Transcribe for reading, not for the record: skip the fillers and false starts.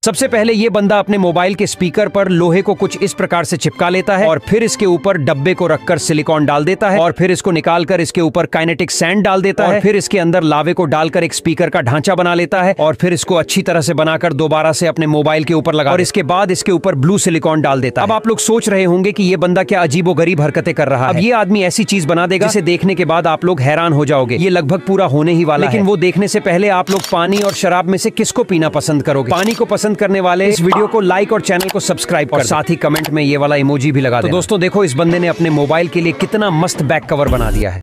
सबसे पहले ये बंदा अपने मोबाइल के स्पीकर पर लोहे को कुछ इस प्रकार से चिपका लेता है और फिर इसके ऊपर डब्बे को रखकर सिलिकॉन डाल देता है और फिर इसको निकालकर इसके ऊपर काइनेटिक सैंड डाल देता है। फिर इसके अंदर लावे को डालकर एक स्पीकर का ढांचा बना लेता है और फिर इसको अच्छी तरह से बनाकर दोबारा से अपने मोबाइल के ऊपर लगा और इसके बाद इसके ऊपर ब्लू सिलिकॉन डाल देता है। अब आप लोग सोच रहे होंगे कि ये बंदा क्या अजीबोगरीब हरकतें कर रहा है। अब ये आदमी ऐसी चीज बना देगा जिसे देखने के बाद आप लोग हैरान हो जाओगे। ये लगभग पूरा होने ही वाला है, लेकिन वो देखने से पहले आप लोग पानी और शराब में से किसको पीना पसंद करोगे? पानी को पसंद करने वाले इस वीडियो को लाइक और चैनल को सब्सक्राइब कर साथ ही कमेंट में ये वाला इमोजी भी लगा दो। दोस्तों देखो, इस बंदे ने अपने मोबाइल के लिए कितना मस्त बैक कवर बना दिया है।